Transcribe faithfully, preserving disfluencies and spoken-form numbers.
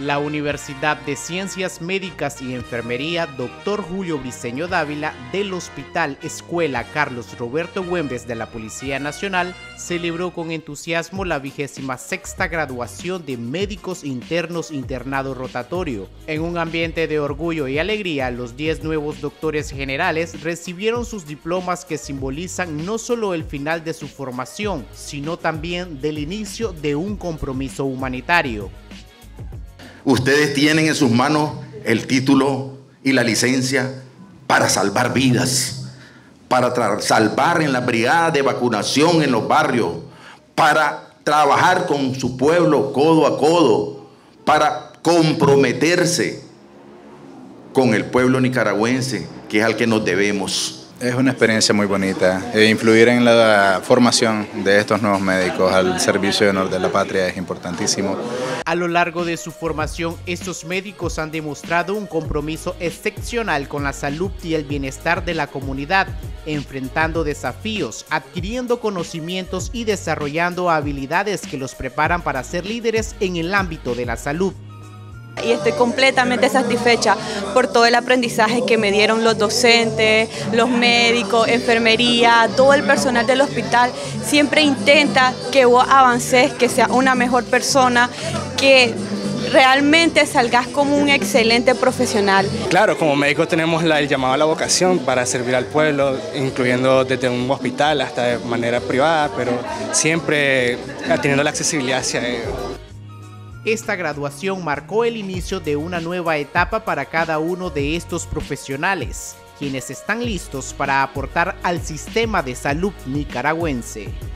La Universidad de Ciencias Médicas y Enfermería doctor Julio Briceño Dávila del Hospital Escuela Carlos Roberto Güemes de la Policía Nacional celebró con entusiasmo la vigésima sexta graduación de médicos internos internado rotatorio. En un ambiente de orgullo y alegría, los diez nuevos doctores generales recibieron sus diplomas que simbolizan no solo el final de su formación, sino también del inicio de un compromiso humanitario. Ustedes tienen en sus manos el título y la licencia para salvar vidas, para salvar en la brigada de vacunación en los barrios, para trabajar con su pueblo codo a codo, para comprometerse con el pueblo nicaragüense, que es al que nos debemos. Es una experiencia muy bonita. E influir en la formación de estos nuevos médicos al servicio de honor de la patria es importantísimo. A lo largo de su formación, estos médicos han demostrado un compromiso excepcional con la salud y el bienestar de la comunidad, enfrentando desafíos, adquiriendo conocimientos y desarrollando habilidades que los preparan para ser líderes en el ámbito de la salud. Y estoy completamente satisfecha por todo el aprendizaje que me dieron los docentes, los médicos, enfermería, todo el personal del hospital. Siempre intenta que vos avances, que seas una mejor persona, que realmente salgas como un excelente profesional. Claro, como médicos tenemos la, el llamado a la vocación para servir al pueblo, incluyendo desde un hospital hasta de manera privada, pero siempre teniendo la accesibilidad hacia ello. Esta graduación marcó el inicio de una nueva etapa para cada uno de estos profesionales, quienes están listos para aportar al sistema de salud nicaragüense.